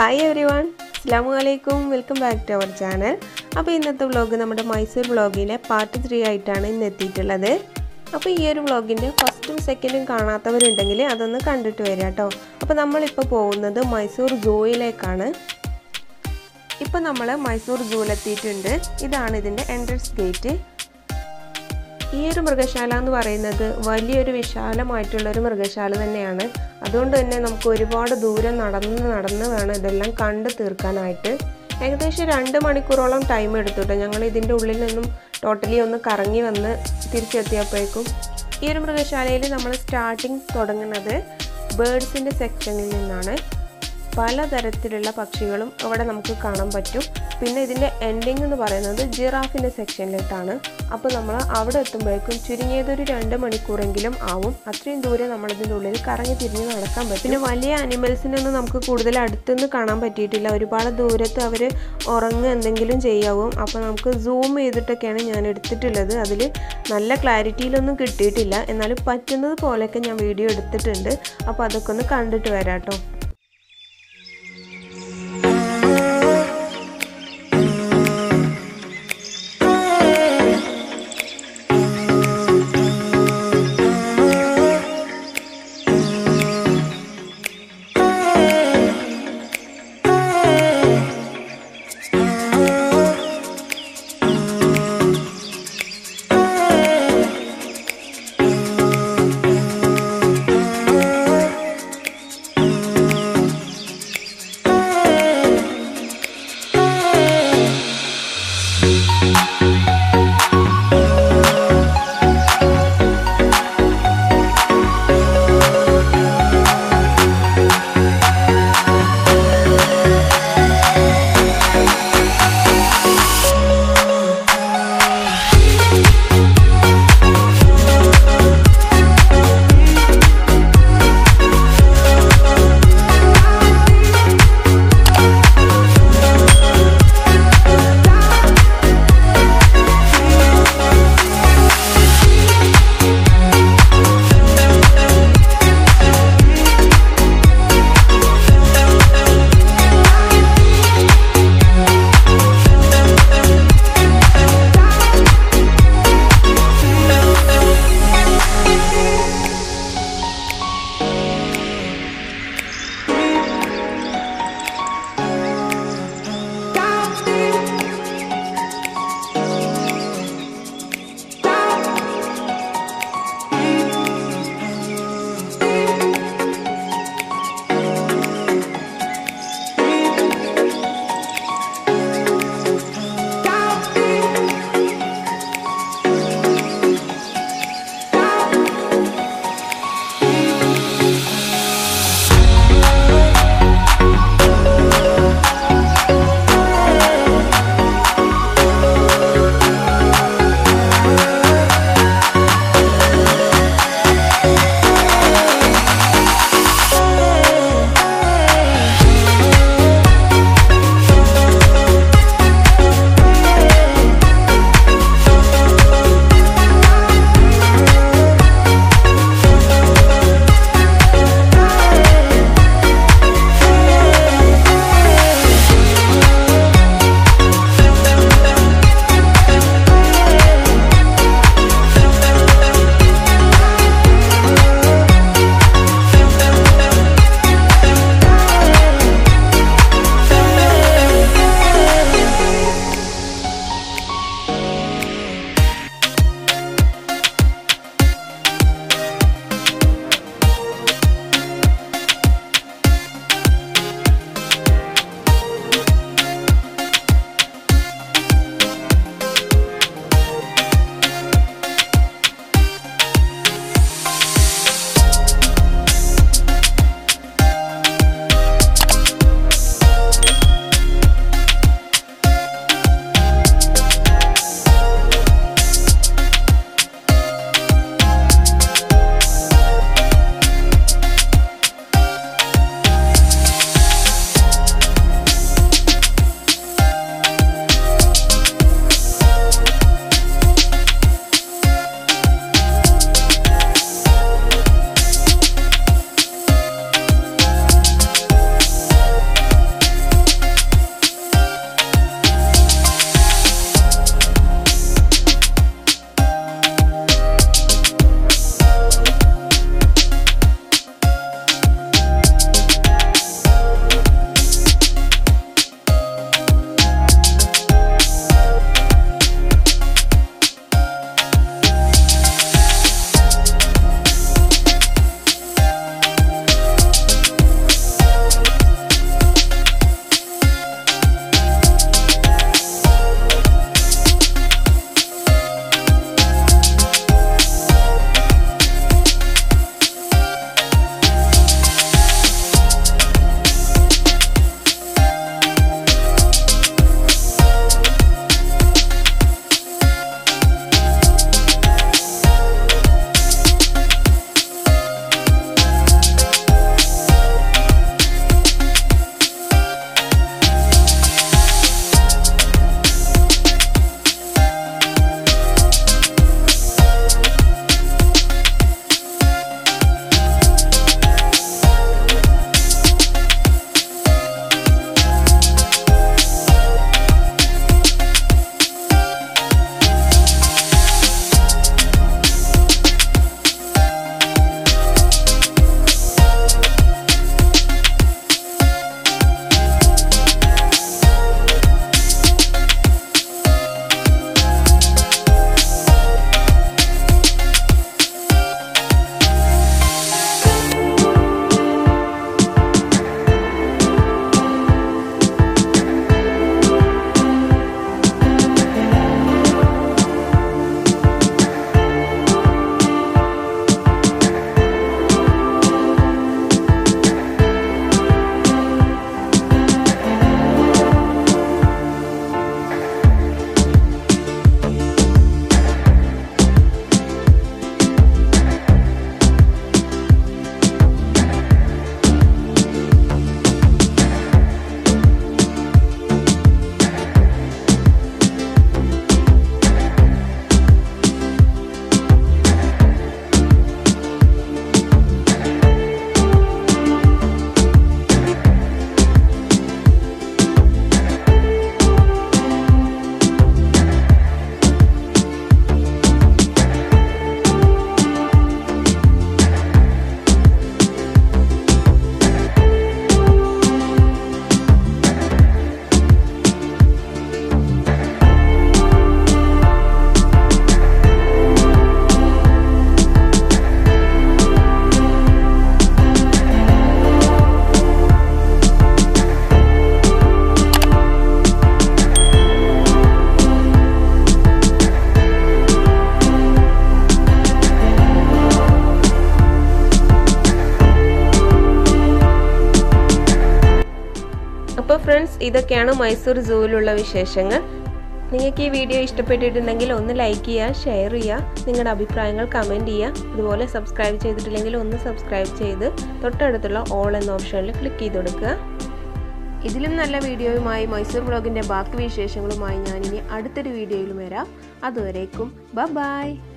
Hi everyone, Assalamualaikum, welcome back to our channel. അപ്പോൾ ഇന്നത്തെ vlog നമ്മുടെ മൈസൂർ വ്ലോഗിലെ പാർട്ട് 3 ആയിട്ടാണ് ഇന്ന് എത്തിയിട്ടുള്ളത്. അപ്പോൾ ഈ ഒരു വ്ലോഗിന്റെ ഫസ്റ്റും സെക്കൻഡും കാണാത്തവരുണ്ടെങ്കിൽ അതൊന്ന് കണ്ടിട്ട് വരിക ട്ടോ. അപ്പോൾ നമ്മൾ ഇപ്പോൾ പോകുന്നത് മൈസൂർ സൂയിലേക്കാണ്. ഇപ്പോൾ നമ്മൾ മൈസൂർ സൂയിൽ എത്തിയിട്ടുണ്ട്. ഇതാണ് ഇതിന്റെ എൻട്രൻസ് ഗേറ്റ്. ഈ ഒരു മൃഗശാല എന്ന് പറയുന്നത് വലിയൊരു വിശാലമായിട്ടുള്ള ഒരു മൃഗശാല തന്നെയാണ്. അതുകൊണ്ട് തന്നെ നമുക്ക് ഒരുപാട് ദൂരം നടന്ന് വേണം ഇതെല്ലാം കണ്ടു തീർക്കാനായിട്ട്. ഏകദേശം 2 മണിക്കൂറോളം ടൈം എടുത്തിട്ട് ഞങ്ങൾ ഇതിൻ്റെ ഉള്ളിൽ നിന്നും ടോട്ടലി ഒന്ന് കറങ്ങി വന്ന് തിരിച്ചെത്തിയപ്പോഴേക്കും. ഈ ഒരു മൃഗശാലയിൽ നമ്മൾ സ്റ്റാർട്ടിങ് തുടങ്ങുന്നത് ബേർഡ്സിൻ്റെ സെക്ഷനിൽ നിന്നാണ്. പലതരത്തിലുള്ള പക്ഷികളും അവിടെ നമുക്ക് കാണാൻ പറ്റും. പിന്നെ ഇതിൻ്റെ എൻഡിങ് എന്ന് പറയുന്നത് ജിറാഫിൻ്റെ സെക്ഷനിലിട്ടാണ്. അപ്പോൾ നമ്മൾ അവിടെ എത്തുമ്പോഴേക്കും ചുരുങ്ങിയതൊരു 2 മണിക്കൂറെങ്കിലും ആവും. അത്രയും ദൂരം നമ്മളിതിൻ്റെ ഉള്ളിൽ കറങ്ങി തിരിഞ്ഞ് നടക്കാൻ പറ്റും. പിന്നെ വലിയ ആനിമൽസിനൊന്നും നമുക്ക് കൂടുതൽ അടുത്തുനിന്ന് കാണാൻ പറ്റിയിട്ടില്ല. ഒരുപാട് ദൂരത്ത് അവർ ഉറങ്ങുക എന്തെങ്കിലും ചെയ്യാവും. അപ്പോൾ നമുക്ക് സൂം ചെയ്തിട്ടൊക്കെയാണ് ഞാൻ എടുത്തിട്ടുള്ളത്. അതിൽ നല്ല ക്ലാരിറ്റിയിലൊന്നും കിട്ടിയിട്ടില്ല. എന്നാലും പറ്റുന്നത് പോലെയൊക്കെ ഞാൻ വീഡിയോ എടുത്തിട്ടുണ്ട്. അപ്പോൾ അതൊക്കെ ഒന്ന് കണ്ടിട്ട് വരാം കേട്ടോ. ഇതൊക്കെയാണ് മൈസൂർ സൂവിലുള്ള വിശേഷങ്ങൾ. നിങ്ങൾക്ക് ഈ വീഡിയോ ഇഷ്ടപ്പെട്ടിട്ടുണ്ടെങ്കിൽ ഒന്ന് ലൈക്ക് ചെയ്യുക, ഷെയർ ചെയ്യുക, നിങ്ങളുടെ അഭിപ്രായങ്ങൾ കമൻറ്റ് ചെയ്യുക. അതുപോലെ സബ്സ്ക്രൈബ് ചെയ്തിട്ടില്ലെങ്കിൽ ഒന്ന് സബ്സ്ക്രൈബ് ചെയ്ത് തൊട്ടടുത്തുള്ള ഓൾ എന്ന ഓപ്ഷനിൽ ക്ലിക്ക് ചെയ്ത് കൊടുക്കുക. ഇതിലും നല്ല വീഡിയോയുമായി മൈസൂർ വ്ളോഗിൻ്റെ ബാക്കി വിശേഷങ്ങളുമായി ഞാനിനി അടുത്തൊരു വീഡിയോയിലും വരാം. അതുവരേക്കും ബൈ.